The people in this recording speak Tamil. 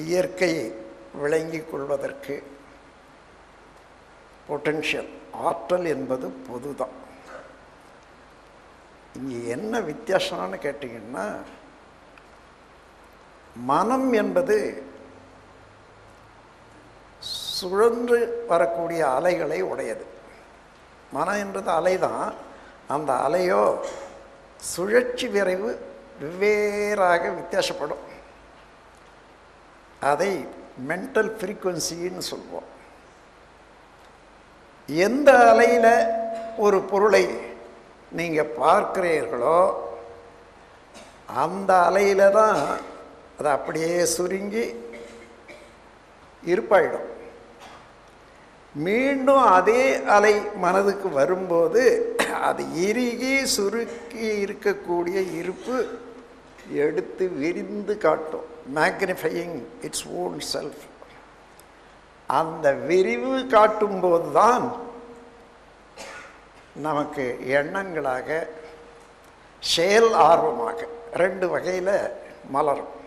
இயற்கையை விளங்கிக் கொள்வதற்கு பொட்டென்ஷியல் ஆற்றல் என்பது பொதுதான். இங்கே என்ன வித்தியாசம்னு கேட்டிங்கன்னா, மனம் என்பது சுழன்று வரக்கூடிய அலைகளை உடையது. மனம் என்றது அலை தான். அந்த அலையோ சுழற்சி விரைவு வெவ்வேறாக வித்தியாசப்படும். அதை மென்டல் ஃப்ரீக்குவன்சின்னு சொல்வோம். எந்த அலையில் ஒரு பொருளை நீங்கள் பார்க்கிறீர்களோ அந்த அலையில் தான் அது அப்படியே சுருங்கி இருப்பாயிடும். மீண்டும் அதே அலை மனதுக்கு வரும்போது அது இறுகி சுருக்கி இருக்கக்கூடிய இருப்பு எடுத்து விரிந்து காட்டும். Magnifying its own self. அந்த விரிவு காட்டும்போது தான் நமக்கு எண்ணங்களாக செயல் ஆர்வமாக ரெண்டு வகையில் மலரும்.